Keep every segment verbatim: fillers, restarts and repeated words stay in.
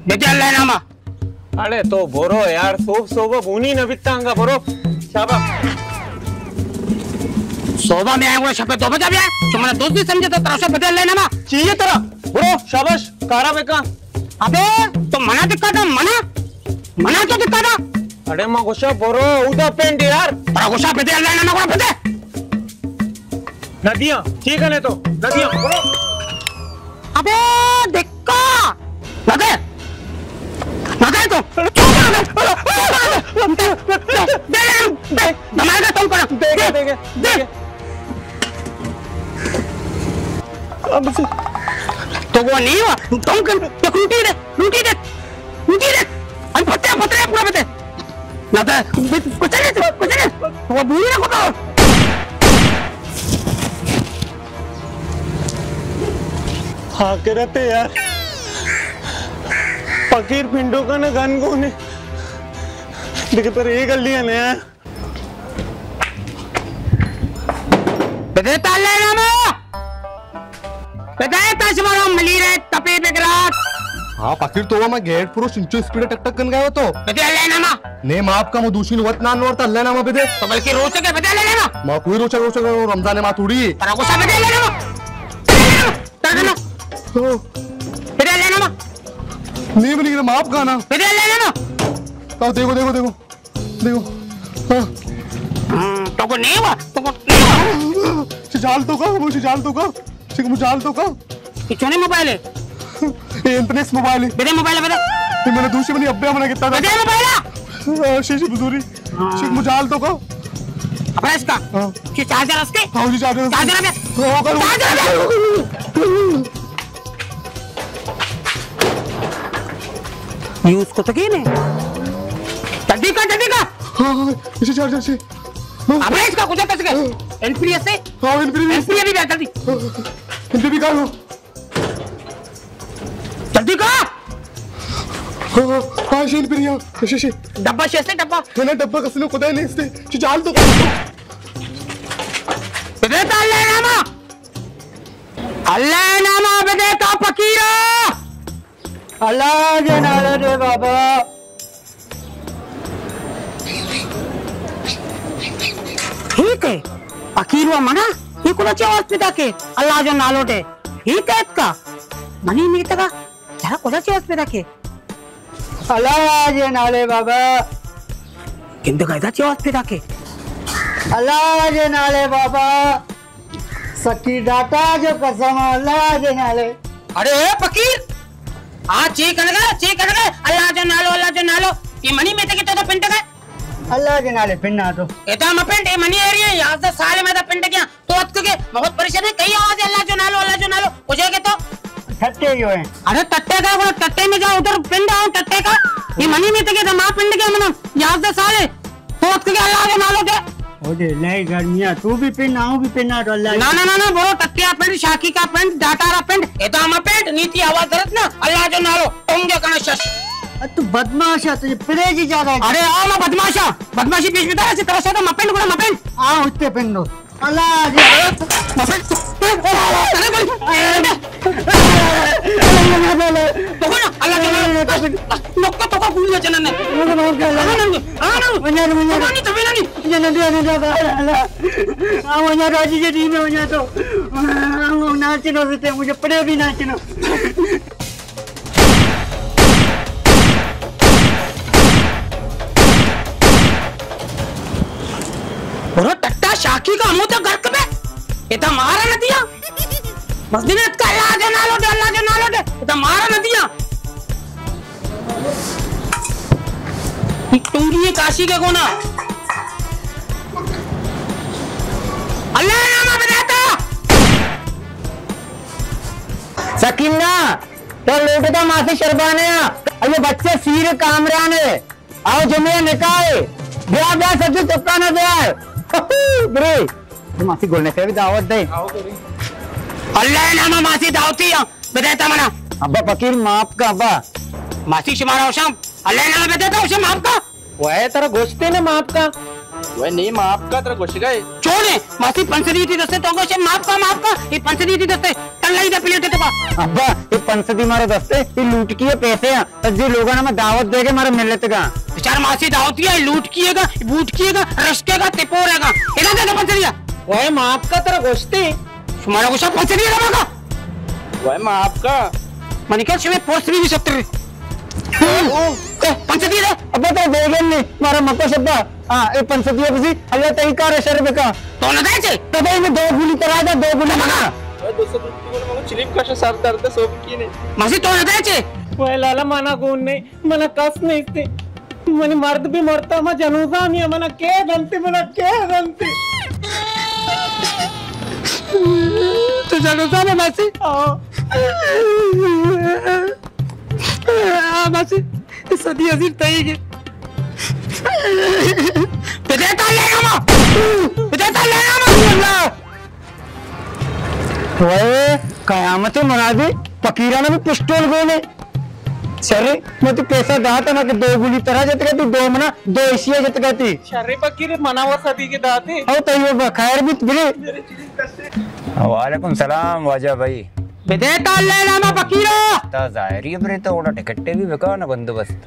बेटे अल्लाह नामा अरे तो बोरो यार सोब सोबो बुनी न बितांगा बोरो शाबा सोबा में आए हुए शपे तो बजा भी है तुम्हारा दोस्त भी समझे तो तरह से बेटे अल्लाह नामा चाहिए तेरा बोरो शाबाश कारा बेका अबे तो मना दिक्का था मना मना तो दिक्का था अरे माँ गुस्सा बोरो उदा पेंट यार पर गुस्सा बेटे अल्लाह नामा को बेटे नदियाँ ठीक है ने तो नदियाँ बोरो अबे दिक्का लगे लगे तो दमाएगा तुम करो देगे देगे देगे अब से तो वो नहीं हुआ तुम कर तो लूटी दे लूटी दे लूटी दे हम फटे फटे पूरा बते ना तो कुछ नहीं कुछ नहीं वो भूल ना को हाँ करते यार फकीर पिंडो का ना गन को ने देखे पर ये गलियां ने बेटे ताले नामा बेटे ताशमारा मली रे तपे बेगरात हाँ फकीर तो मैं गेट पूरा सिंचो स्पीड टक टक कर गया तो बेटे अल्लाह नामा ने माफ का मुदूशी वत नान वत अल्लाह नामा बेटे तो बल्कि रोचे के बेटे अल्लाह नामा मां कोई रोचा रोचा रमजान मा थोड़ी पर को सब बेटे अल्लाह नामा तगनो बेटे अल्लाह नामा नहीं बनी माफ का ना बेटे अल्लाह नामा तो देखो देखो देखो देखो हां तो को नहीं हुआ तो को नहीं हुआ जाल तो का वो जाल तो का सिक मुजाल तो का किचने मोबाइल है ये इंटरनेट मोबाइल है बेटे मोबाइल बेटे ये मैंने दूसरी बनी अब्बे मना कितना था बेटे मोबाइल शीशी बुजुरी सिक मुजाल तो का अपना इसका हां कि चार्जर उसके हां जी चार्जर चार्जर पे चार्जर पे यूज को तो की नहीं जल्दी कर जल्दी कर हां हां इसे चार्जर से अपना इसका कुछ कैसे कर एनपीएस से हां एनपीएस एनपीएस भी जल्दी एनपीएस भी कर लो जल्दी कर हां हां शी एनपीएस शी शी डब्बा शेष से डब्बा मैंने डब्बा कसने खुदा नहीं इससे चाल तो बेटे अल्लाह नामा अल्लाह नामा बेटे का फकीरा अल्लाह के नाले रे बाबा ठीक है फकीर वा मना ये कुछ हॉस्पिटल के अल्लाह जो नालो टे ठीक है इसका मनी नहीं तका जरा कुछ हॉस्पिटल के अल्लाह के नाले बाबा किंतु कहता चाहिए हॉस्पिटल के अल्लाह के नाले बाबा सच्ची डाटा जो कसम अल्लाह के नाले अरे फकीर हाँ चेक कर गए चेक कर गए अल्लाह जो नालो अल्लाह जो नालो ये मनी में तक तो पिंड गए अल्लाह के नाले पिन्ना तो एता म पिंड ये मनी एरिया यहाँ से साले में तो पिंड गया तो अत के बहुत परेशान है कई आवाज अल्लाह जो नालो अल्लाह जो नालो हो जाएगा तो ठट्टे जो है अरे टट्टे का वो टट्टे में जाओ उधर पिंड आओ टट्टे का ये मनी में तक तो मां पिंड गया मना यहाँ से साले तो अत के अल्लाह जो नालो के ओए नहीं गर्मियां तू भी पिन्ना हूं भी पिन्ना तो अल्लाह ना ना ना ना वो टट्टिया पिंड शाकी का पिंड डाटारा पिंड एता म पिंड नीति आवाज धरत ना अल्लाह जो नालो तुमगे कना शश तू बदमाश है तुझे प्रेज ही ज्यादा अरे आओ मैं बदमाशा बदमाशी बीच में तरह से तरह से तो मपेंड गुड़ा मपेंड आ उठते पिन्नो अल्लाह जी मपेंड अरे बोल तो ना अल्लाह के लोग को तो को भूल जाना ने हां ना मन्या मन्या नहीं तो बिना नहीं जने दे दे अल्लाह आ मन्या राजी जी दी में मन्या तो नाचनो से मुझे पड़े भी नाचनो और टट्टा शाकी का मुंह तो घर पे ये तो मारा न दिया मस्जिद में का अल्लाह जो नालो दे अल्लाह जो नालो दे ये तो मारा न दिया टूंगी काशी के कोना अल्लाह नाम बताता सकीना तो लोटे तो मासी शरबाने अरे बच्चे सीर कामरान है आओ जुमे निकाह ब्याह ब्याह सच्ची चुपका ना ब्याह ब्रे तो मासी गोलने से भी दावत दे अल्लाह नाम मासी दावती है बताता मना अब्बा फकीर माफ का अब्बा मासी शिमारा होशम अल्लाह नाम बताता होशम माफ का वो है तेरा गोश्ते ने माफ का वह नहीं माफ का तेरा घुस गए छोड़ मासी पंचदी थी दस्ते तो को माफ का माफ का ये पंचदी थी दस्ते तल्लाई दा प्लेट तो का अब्बा ये पंचदी मारे दस्ते ये लूट किए पैसे हैं तज्जी लोगों ने मैं दावत देके मारे मिलत का बेचारा मासी दावत किया लूट किएगा बूट किएगा रश्केगा तिपोरेगा इधर दे दे पंचदिया वह माफ का तेरा घुसते तुम्हारा गुस्सा पंचदिया का का वह माफ का मनिका शिवे पोस्ट भी सत्तर पंचदी दे अब्बा तो देगे नहीं मारा मको शब्दा हां ये पंचदी बसी अल्लाह तई का शर्ब का तो न दे छे तो भाई मैं दो गुली करा दे दो गुली मना वह दो सौ रुपये को मग चिलिप का सर दर्द सोप की ने मासी तो न दे छे वह लाला माना गुण नहीं मला कस नहीं ते मने मर्द भी मरता मैं जनूसा नहीं मना के गलती मना के गलती तो जनूसा में मासी हां मासी सदी अजीर तई के बेटे ताल लेगा मां बेटे ताल लेगा मां अल्लाह ओए कयामत मना दी फकीरा ने भी पिस्टल गोले सर मैं तो पैसा दाता ना कि दो गुली तरह जत गई दो मना दो एशिया जत गई शर्रे फकीर मनावर सदी के दाते ओ तैयो खैर भी गिरे वालेकुम सलाम वाजा भाई बेटे ताल लेगा मां फकीरा ता जाहिर है तो ओड़ा टिकट भी बेका ना बंदोबस्त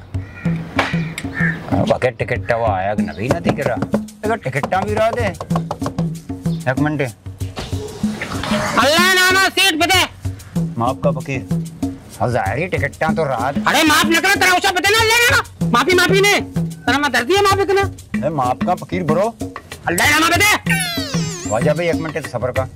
बकेट टिकट वो आया कि नहीं ना दिख रहा अगर टिकटा भी रहा दे एक मिनट अल्लाह नामा सीट बेटे माफ का फकीर अब जाहिर है टिकटा तो रहा दे अरे माफ न करो तेरा उसा बेटे ना ले लेना माफी माफी ने तेरा मैं दर्दी है माफ इतना अरे माफ का फकीर ब्रो अल्लाह नामा बेटे वाजा भाई एक मिनट सबर का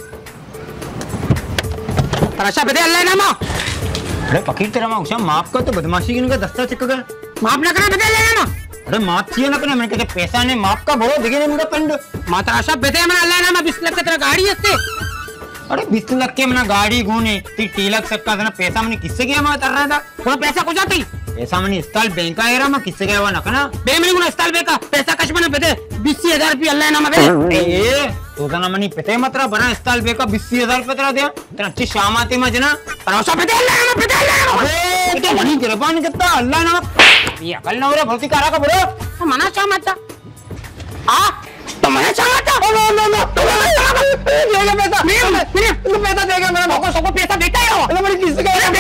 तरशा बेटे अल्लाह नामा अरे फकीर तेरा मैं उसा माफ का तो बदमाशी की इनका दस्ता चिक गया माफ न करो बेटे अल्लाह नामा अरे माफ चाहिए ना मैंने कहते पैसा नहीं माफ का भरो दिखे नहीं मेरा पंड माता आशा बेटे मैं अल्लाह नामा बीस लाख तेरा गाड़ी है अरे बीस लाख के मैंने गाड़ी घूने ती तिलक सबका था पैसा मैंने किससे गया मैं कर रहा था वो पैसा कुछ आती पैसा मैंने स्थल बैंक का एरा मैं किससे गया हुआ ना कना बेमनी गुना स्थल बेका पैसा कश मने बेटे बीस हजार रुपया अल्लाह नामा बेटे ए तो तना मनी पते मतरा बना स्थल बेका बीस हजार रुपए तेरा दिया तेरा अच्छी शाम आती मजना तरशा बेटे अल्लाह नामा बेटे अल्लाह नामा अबे तो मनी गिरबान कितना अल्लाह ना ये अकल ना हो रहा भर्ती करा का बोलो मना चाह मत आ तो मना चाह मत नो नो नो तो मना चाह मत ले ले पैसा नहीं नहीं तू पैसा देगा मेरा भगो सबको पैसा देता ही हो अरे मेरी किसी का बेटे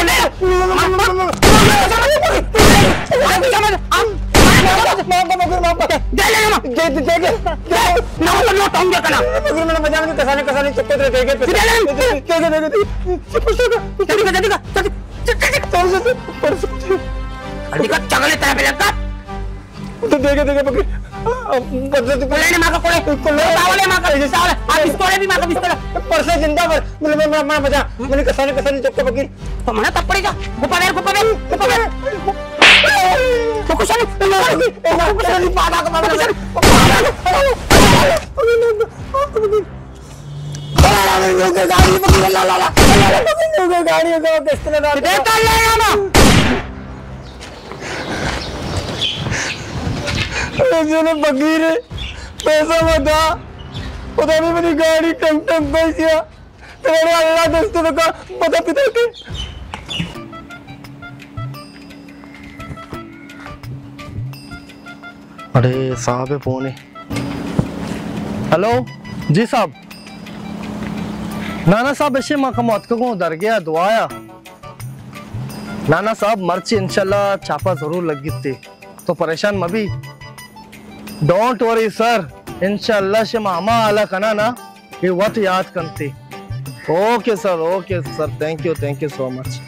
दे ले ना दे दे दे ना ना टांग दे कना फिर मैंने मजा में कसाने कसाने चक्कर दे देगे दे ले दे दे दे दे दे दे दे अधिका चगले तेरा पे लगा तो देगे देगे पकड़ बदले तो लेने मां का कोले कोले सावले मां का जैसे सावले आप इसको भी मां का बिस्तर परसे जिंदा पर मतलब मैं मैं मजा मैंने कसाने कसाने चक्कर पकड़ तो मना तब पड़ेगा गुप्पा दे गुप्पा दे गुप्पा दे तो कुछ नहीं कुछ नहीं पादा का बाबा गाड़ी पकड़ ला ला ला गाड़ी का किस्त लगा दे कर लेगा ना मैंने फकीर पैसा बता पता नहीं मेरी गाड़ी टंग टंग पैसा तेरे अल्लाह दोस्तों का पता पिता के अरे साहब है फोन है हेलो जी साहब नाना साहब ऐसे माँ का मौत को डर गया दुआया नाना साहब मर्ची इंशाल्लाह छापा जरूर लगी थी तो परेशान मबी डोंट वरी सर इंशाल्लाह से मामा आला कना ना ये वक्त याद करते okay sir okay sir thank you thank you so much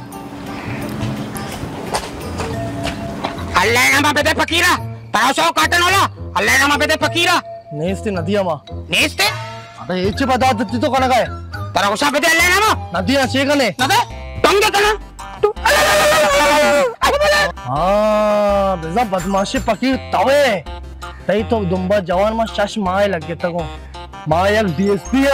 Allah नामा बेटे फकीरा तासो काटन वाला अल्लाह नामा बेटे फकीरा नेस्ते नदिया माँ नेस्ते अरे ये ची बता देती तो कना गए तासो बेटे अल्लाह नामा नदिया ची कने नदे टंगे कना हाँ बेजा बदमाशी पकीर तवे तई तो दुम्बा जवान में शश माए लग गया तको माँ एक डीएसपी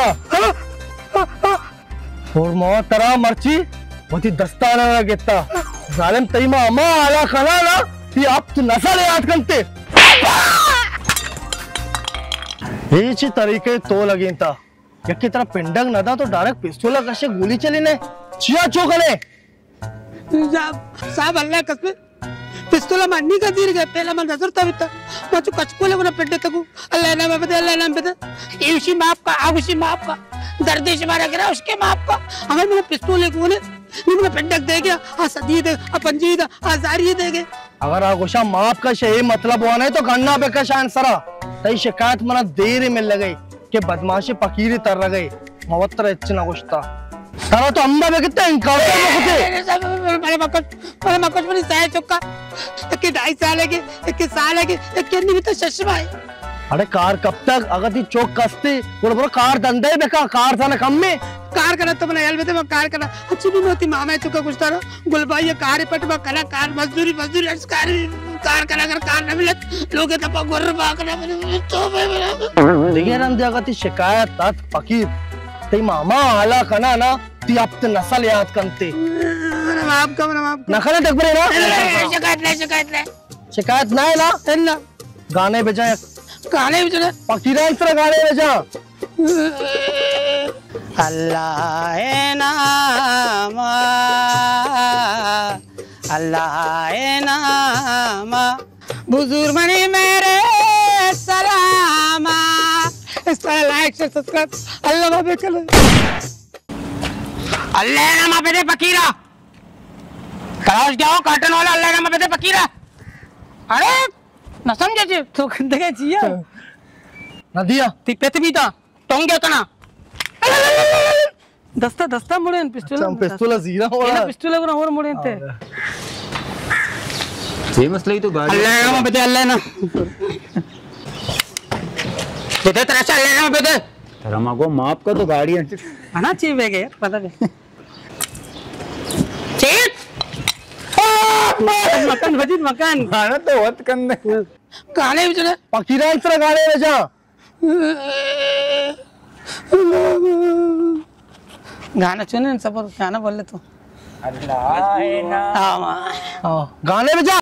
और माँ तरा मर्ची वती दस्ताना लग गया जालिम तई माँ अम्मा आला खाना ना कि आप तो नस्ल याद करते ये ची तरीके तो लगे था यकी तरह पिंडंग नदा तो डायरेक्ट पिस्तौल कशे गोली चली ने चिया चोकले साहब साहब अल्लाह कसम पिस्तौल पिस्तूल मन्नी का तीर गए पहला मन नजर तब तक मैं तो कचकोले को ना पेटे तक अल्लाह नाम बदे अल्लाह नाम बदे ये उसी माप का आ उसी माप का दर्द से मारा गिरा उसके माप का हमें मेरा पिस्तूल को ने नहीं मेरा पेटक दे गया आ सदी दे आ पंजी दे आ जारी दे गए अगर आगोशा माप का सही मतलब हुआ नहीं तो गन्ना पे का शान सरा तई शिकायत मना देर मिल गई कि बदमाशी पकीरी तर गई मवत्तर इच्छना गुस्ता तारा तो अम्बा में कितने इनकार कर मेरे मकस मेरे मकस में साय चुका एक ढाई साल है के एक साल है के एक के नहीं तो चश्मा है अरे कार कब तक अगर ती चौक कसते बोलो बोलो कार धंधे बेका कार था ना कम में कार करा तो मैंने हेलमेट में कार करा अच्छी भी होती मामा चुका कुछ तारा गुलबाई ये कार पट में करा कार मजदूरी मजदूरी कार कार करा कर कार न मिले लोग तो पगोर बाकना तो मैं देखिए रंदे अगर ती शिकायत तात फकीर ते मामा आला कना ना ती आप ते नस्ल याद करते मेरा बाप का मेरा बाप नखले तक बरे ना शिकायत नहीं शिकायत नहीं शिकायत ना है ना अल्लाह गाने बजाए गाने भी चले फकीरान से गाने बजा अल्लाह है नाम अल्लाह है नाम बुजुर्ग मनी मेरे सलामा इस तरह लाइक से सब्सक्राइब अल्लाह बाबे कर अल्लाह है नाम पे दे फकीरा कराओ क्या हो कार्टन वाला अल्लाह है नाम पे दे फकीरा अरे ना समझे जी तो देखे जिया नदिया ती पृथ्वी था टोंगे तना दस्ता दस्ता मुड़े पिस्तूल हम पिस्तूल जीरा हो ये पिस्तूल को और मुड़े थे ये मसला ही तो गाड़ी अल्लाह ना बेटे अल्लाह ना बेटे तेरा चल लेना बेटे रमा को माप का तो गाड़ी है आना चाहिए बेगे पता है चीत मकान वजीद मकान गाना तो वत करने गाने भी चले फकीरान से गाने बजा गाना चुने सब गाना बोले तो अल्लाह है ना गाने बजा